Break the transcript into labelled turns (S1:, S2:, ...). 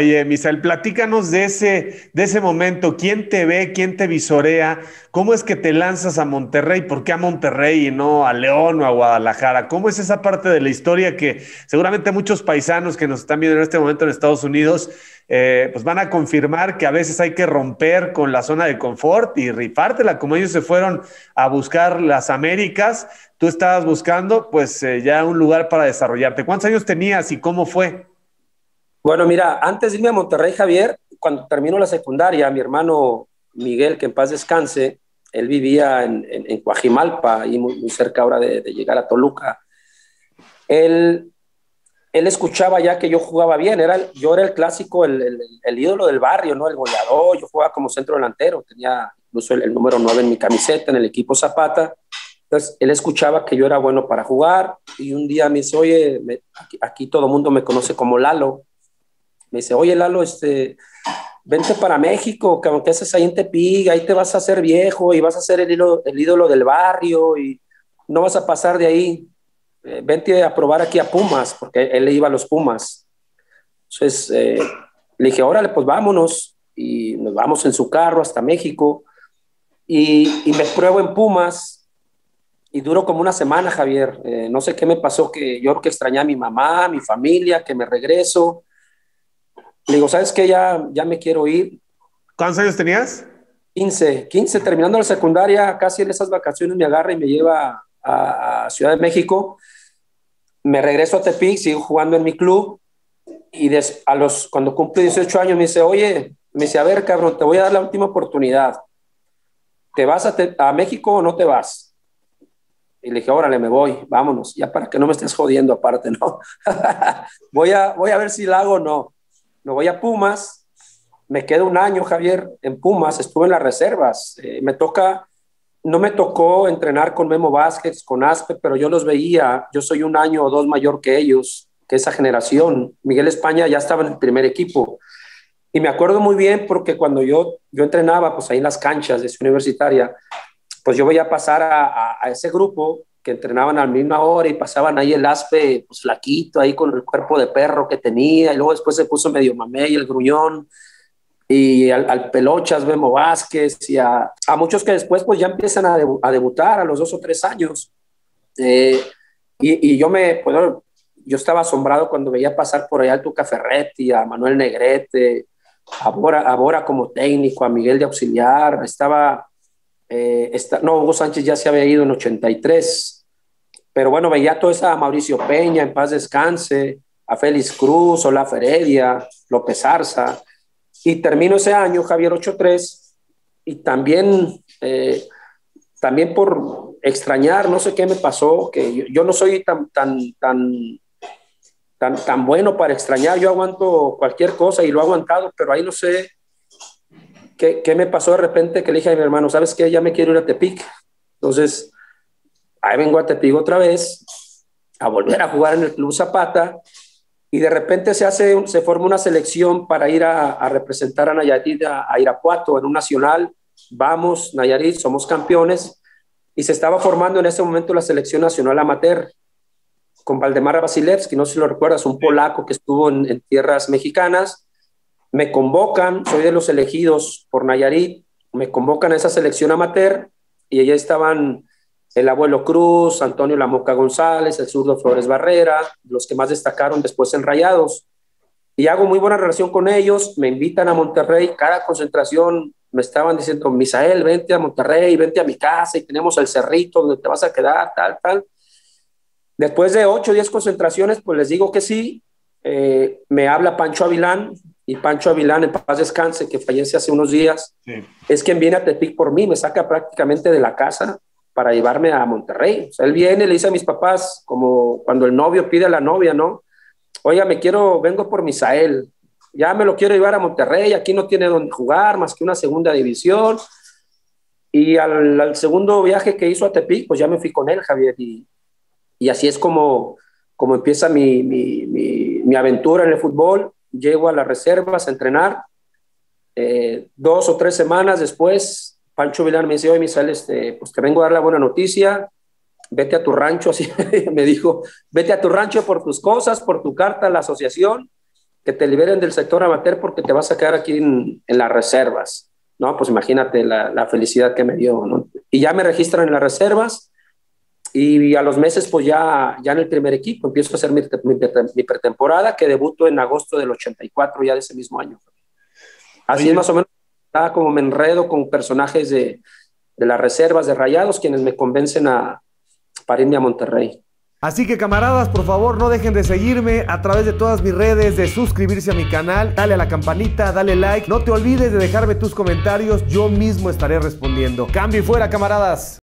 S1: Oye, Misael, platícanos de ese momento. ¿Quién te ve? ¿Quién te visorea? ¿Cómo es que te lanzas a Monterrey? ¿Por qué a Monterrey y no a León o a Guadalajara? ¿Cómo es esa parte de la historia que seguramente muchos paisanos que nos están viendo en este momento en Estados Unidos, pues van a confirmar que a veces hay que romper con la zona de confort y rifártela, como ellos se fueron a buscar las Américas, tú estabas buscando pues ya un lugar para desarrollarte. ¿Cuántos años tenías y cómo fue?
S2: Bueno, mira, antes de irme a Monterrey, Javier, cuando terminó la secundaria, mi hermano Miguel, que en paz descanse, él vivía en Coajimalpa, ahí muy cerca ahora de llegar a Toluca. Él, él escuchaba ya que yo jugaba bien, yo era el clásico, el ídolo del barrio, ¿no? El goleador, yo jugaba como centro delantero, tenía incluso el número 9 en mi camiseta, en el equipo Zapata. Entonces, él escuchaba que yo era bueno para jugar y un día me dice, oye, aquí todo el mundo me conoce como Lalo. Me dice, oye, Lalo, vente para México, que aunque haces ahí en Tepic, ahí te vas a hacer viejo y vas a ser el ídolo del barrio y no vas a pasar de ahí. Vente a probar aquí a Pumas, porque él le iba a los Pumas. Entonces, le dije, órale, pues vámonos. Y nos vamos en su carro hasta México. Y me pruebo en Pumas y duro como una semana, Javier. No sé qué me pasó, que yo creo que extrañé a mi mamá, a mi familia, que me regreso. Le digo, ¿sabes qué? Ya me quiero ir.
S1: ¿Cuántos años tenías?
S2: 15 terminando la secundaria, casi en esas vacaciones me agarra y me lleva a Ciudad de México. Me regreso a Tepic, sigo jugando en mi club y cuando cumple 18 años me dice, oye, me dice, a ver, cabrón, te voy a dar la última oportunidad. ¿Te vas a México o no te vas? Y le dije, órale, me voy, vámonos, ya para que no me estés jodiendo aparte, ¿no? Voy a ver si la hago o no. Me voy a Pumas, me quedo un año, Javier, en Pumas, estuve en las reservas. No me tocó entrenar con Memo Vázquez, con Aspe, pero yo los veía, yo soy un año o dos mayor que ellos, que esa generación. Miguel España ya estaba en el primer equipo. Y me acuerdo muy bien porque cuando yo entrenaba, pues ahí en las canchas de su universitaria, pues yo veía pasar a ese grupo que entrenaban a la misma hora y pasaban ahí el Aspe, pues flaquito, ahí con el cuerpo de perro que tenía, y luego después se puso medio mamey, el gruñón, y al Pelochas, Memo Vázquez, y a muchos que después pues ya empiezan a debutar a los 2 o 3 años. Eh, bueno, yo estaba asombrado cuando veía pasar por allá al Tuca Ferretti, a Manuel Negrete, a Bora como técnico, a Miguel de auxiliar, no, Hugo Sánchez ya se había ido en 83, pero bueno, veía toda esa, a Mauricio Peña, en paz descanse, a Félix Cruz, Olaf Heredia, López Arza, y termino ese año, Javier, 83, y también por extrañar, no sé qué me pasó, que yo no soy tan bueno para extrañar, yo aguanto cualquier cosa y lo he aguantado, pero ahí no sé qué me pasó de repente, que le dije a mi hermano, ¿sabes qué? Ya me quiero ir a Tepic. Entonces, ahí vengo a Tepic otra vez, a volver a jugar en el Club Zapata, y de repente se forma una selección para ir a representar a Nayarit, a Irapuato en un nacional. Vamos, Nayarit, somos campeones, y se estaba formando en ese momento la selección nacional amateur con Valdemar Vasilevski, no sé si lo recuerdas, un polaco que estuvo en tierras mexicanas. Me convocan, soy de los elegidos por Nayarit, me convocan a esa selección amateur y allá estaban el Abuelo Cruz, Antonio Lamoca González, el zurdo Flores Barrera, los que más destacaron después en Rayados. Y hago muy buena relación con ellos, me invitan a Monterrey, cada concentración me estaban diciendo, Misael, vente a Monterrey, vente a mi casa y tenemos el cerrito donde te vas a quedar, tal, tal. Después de 8 o 10 concentraciones, pues les digo que sí. Me habla Pancho Avilán, y Pancho Avilán, en paz descanse, que fallece hace unos días,
S1: Sí.
S2: es quien viene a Tepic por mí, me saca prácticamente de la casa para llevarme a Monterrey. O sea, él viene, le dice a mis papás, como cuando el novio pide a la novia, ¿no? Oiga, vengo por Misael, ya me lo quiero llevar a Monterrey, aquí no tiene donde jugar más que una segunda división. Y al segundo viaje que hizo a Tepic, pues ya me fui con él, Javier, y así es como empieza mi aventura en el fútbol. Llego a las reservas a entrenar. 2 o 3 semanas después, Pancho Villar me dice, oye, Misael, pues te vengo a dar la buena noticia, vete a tu rancho, así me dijo, vete a tu rancho por tus cosas, por tu carta a la asociación, que te liberen del sector amateur porque te vas a quedar aquí en las reservas, ¿no? Pues imagínate la felicidad que me dio, ¿no? Y ya me registran en las reservas y a los meses pues ya en el primer equipo empiezo a hacer mi pretemporada, que debuto en agosto del 84 ya de ese mismo año. Así es más o menos como me enredo con personajes de las reservas de Rayados, quienes me convencen para irme a Monterrey.
S3: Así que camaradas, por favor no dejen de seguirme a través de todas mis redes, de suscribirse a mi canal, dale a la campanita, dale like, no te olvides de dejarme tus comentarios, yo mismo estaré respondiendo. Cambio y fuera, camaradas.